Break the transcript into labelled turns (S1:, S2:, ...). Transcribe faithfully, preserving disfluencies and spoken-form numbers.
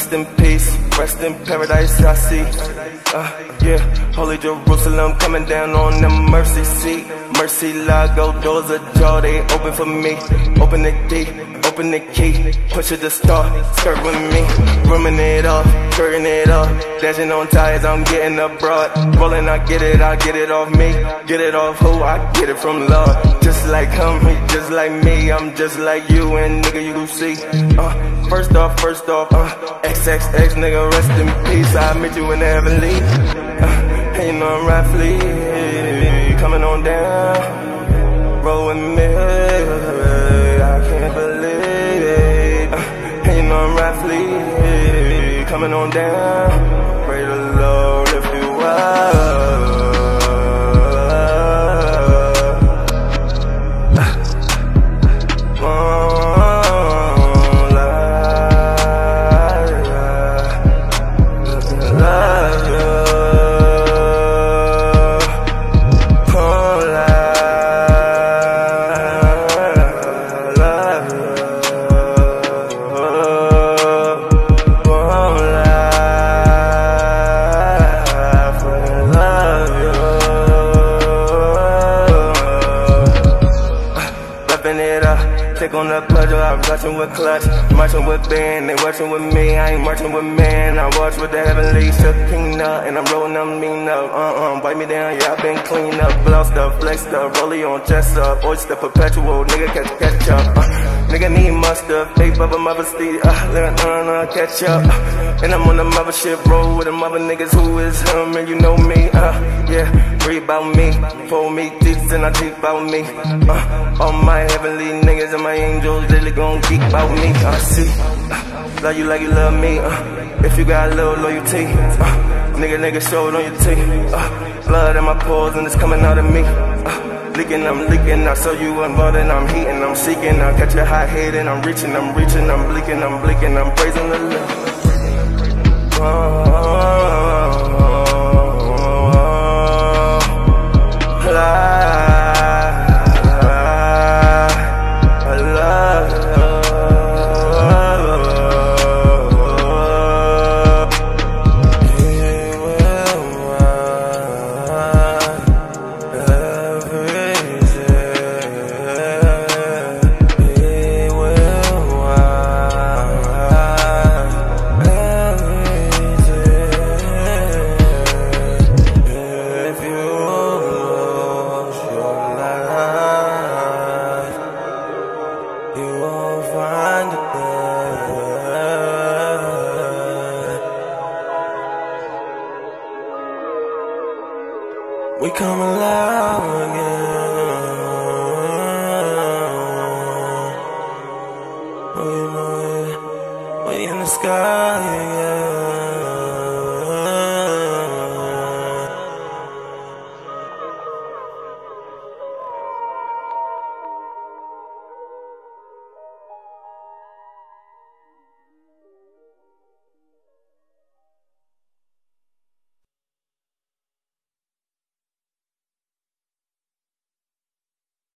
S1: Rest in peace, rest in paradise, I see. Uh, yeah, Holy Jerusalem coming down on the mercy seat. Mercy Lago, doors ajar, they open for me. Open the key, open the key. Push it to start, skirt with me. Rimming it off, skirting it off. Dashing on tires, I'm getting abroad. Rolling, I get it, I get it off me. Get it off who, I get it from Lord. Just like him, he just like me. I'm just like you, and nigga, you gon' see. Uh, first off, first off, uh, X X X, nigga, rest in peace. I'll meet you in the heavenly. Uh, hey, you know I'm rightfully coming on down. Roll with me, I can't believe it. Uh, hey, you know I'm rightfully coming on down. Pray the Lord lift you up. Click on the pedal, I'm rushing with clutch, marching with band, they rushing with me, I ain't marching with man, I watch with the heavenly, shook king up, and I'm rolling them mean up, uh-uh, bite me down, yeah, I been clean up, blouse up, flex up, rollie on chest up, oyster perpetual, nigga catch, catch up, uh, nigga need mustard, fake bubba mother steed, uh, let uh, uh, catch up, uh, and I'm on the mother shit, roll with them other niggas who is him, and you know me, uh, yeah, read about me, pull me deep, and I deep about me, uh, all my heavenly niggas and my angels, they gon' geek about me, I see, uh, love you like you love me, uh, if you got a little loyalty, uh, nigga, nigga, show it on your teeth, uh, blood in my pores and it's coming out of me, uh, leaking, I'm leaking, I saw you involved and I'm heating, I'm seeking, I catch a hot head and I'm reaching, I'm reaching, I'm blinking, I'm blinking, I'm praising the Lord. Oh, we come alive again. Oh, you know it. We in the sky.